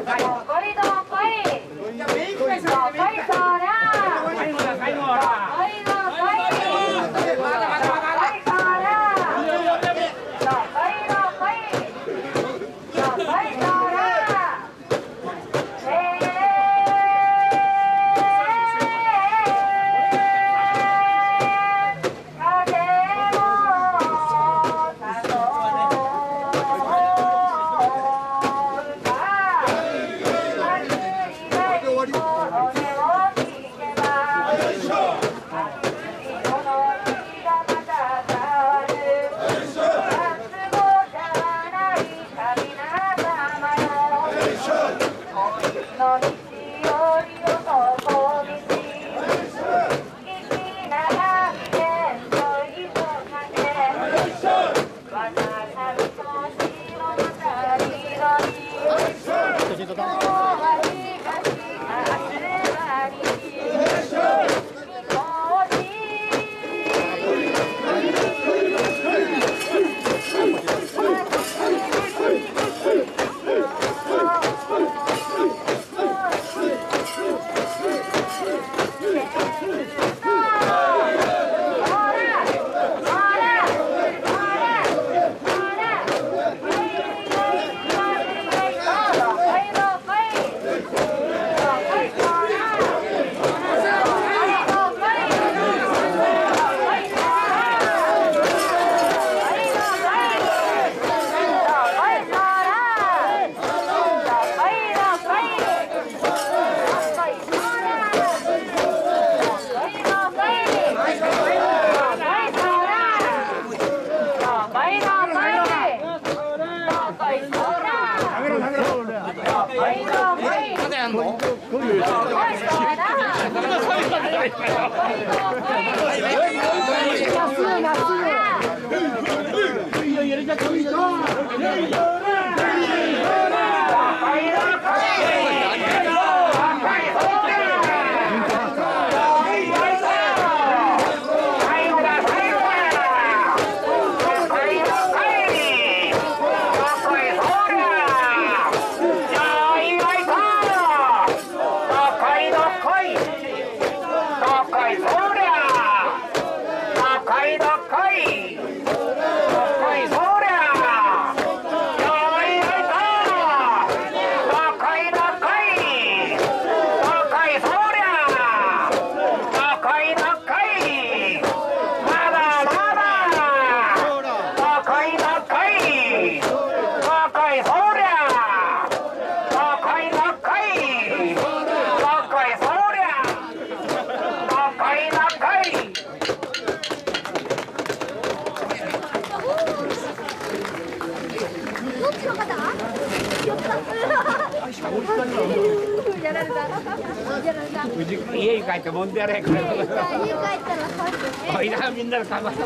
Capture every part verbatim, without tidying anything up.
家に帰ってもんでやれ。家帰ったらおいらみんなで食べます。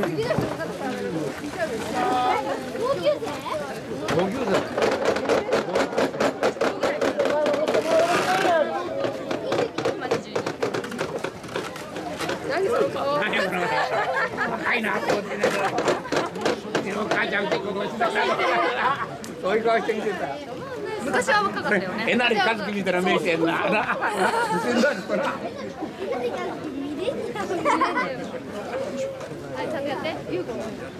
同級生？同級生。何その顔？若いなと思ってね。お母ちゃんってことしてたから。そういう顔してきてた。昔は若かったよね。えなりかずき見たら目してんな。はい、ちゃんとやって。ゆうこ。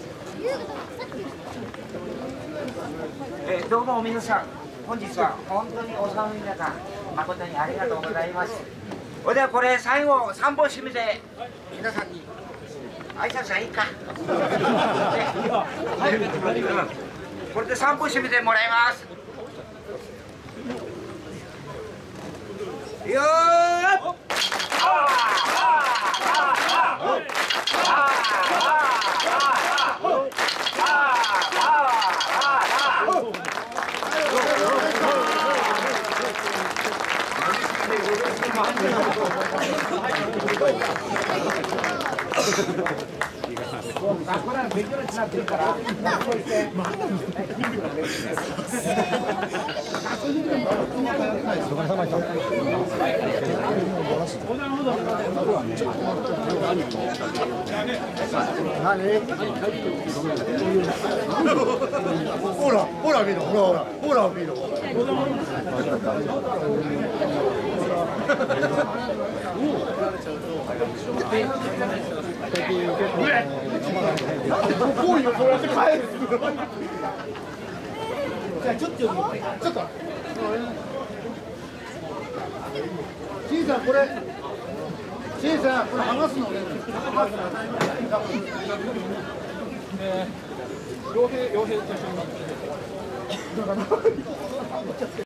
えー、どうも皆さん、本日は本当にお寒い中、誠にありがとうございます。それではこれ最後三本締めで皆さんに挨拶はいいか。これで三本締めてもらいます。よーっ。 ほら、ほら見ろ、ほらほら、ほら見ろ。 行為をそうやって返す。じゃあちょっとちょっと。シンさんこれ。シンさんこれ剥がすのね。傭兵傭兵と一緒に。